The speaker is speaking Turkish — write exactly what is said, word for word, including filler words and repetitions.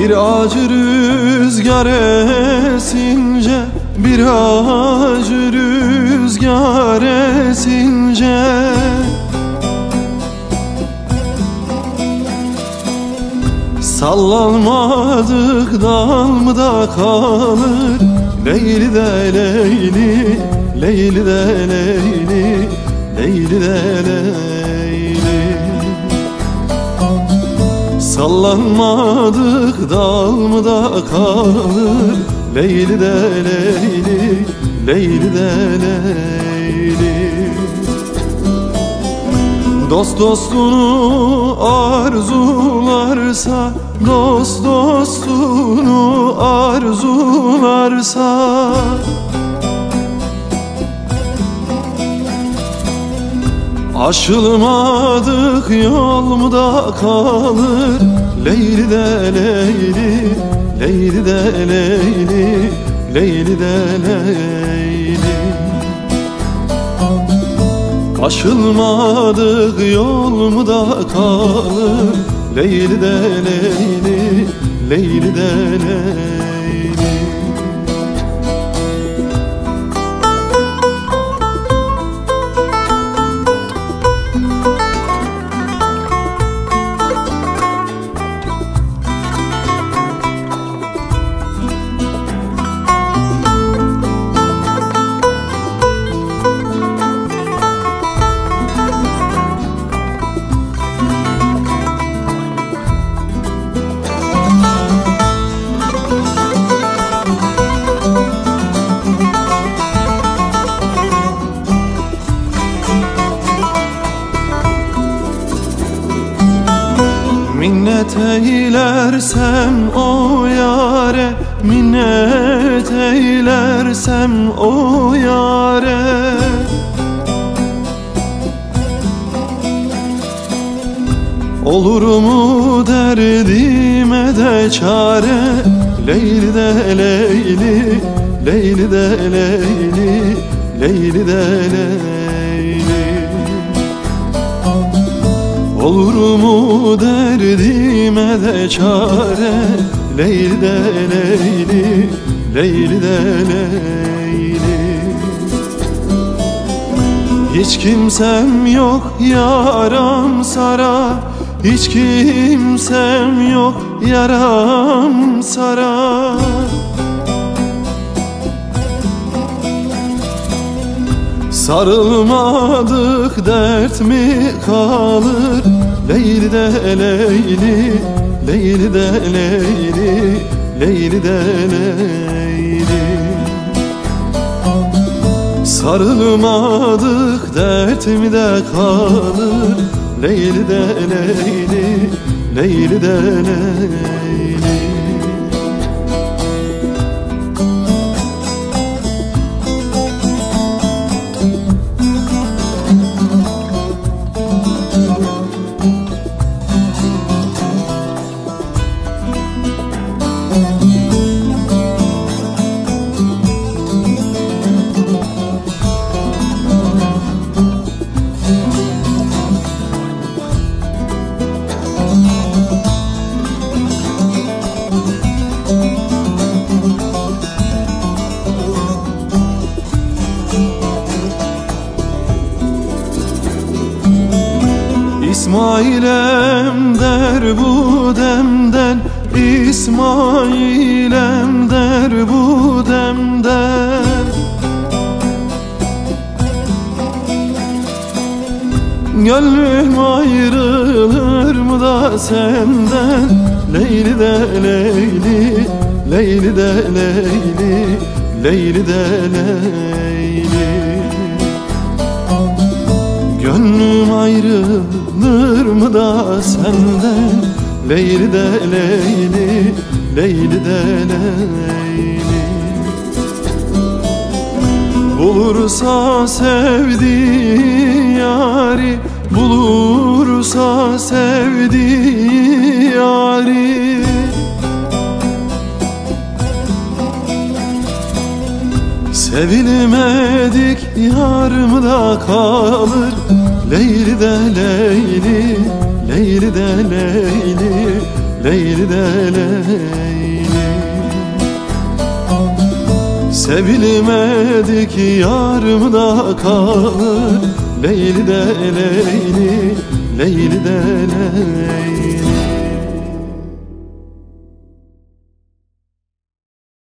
Bir acı rüzgar esince, bir acı rüzgar esince, sallanmadık dal mı da kalır. Leyli de Leyli, Leyli de Leyli, Leyli de Leyli. Sallanmadık dal mı da kalır. Leyli de Leyli, Leyli de Leyli. Dost dostunu arzularsa, dost dostunu arzularsa, aşılmadık yol mu da kalır. Leyli de Leyli, Leyli de Leyli, Leyli de Leyli. Aşılmadık yol mu da kalır. Leyli de Leyli, Leyli de Leyli. Minnet eylersem o yâre, minnet eylersem o yâre, olur mu derdime de çare. Leyli de Leyli, Leyli de Leyli, Leyli de Leyli. Olur mu derdime de çare. Leyli de Leyli, Leyli de Leyli. Hiç kimsem yok yaram sara, hiç kimsem yok yaram sara. Sarılmadık dert mi kalır. Leyli de Leyli, Leyli de Leyli, Leyli de Leyli. Sarılmadık dert mi de kalır. Leyli de Leyli, Leyli de Leyli. İsmail'em der bu demden, İsmail'em der bu demden. Gönlüm ayrılır mı da senden. Leyli de Leyli, Leyli de Leyli, Leyli de Leyli. Gönlüm ayrılır mı da senden. Leyli de Leyli, Leyli de Leyli. Bulursa sevdiği yari, bulursa sevdiği yari. Sevilmedik yar mı da kalır. Leyli de Leyli, Leyli de Leyli, Leyli de Leyli. Sevilmedik yarım da kalır, Leyli de Leyli, Leyli de Leyli.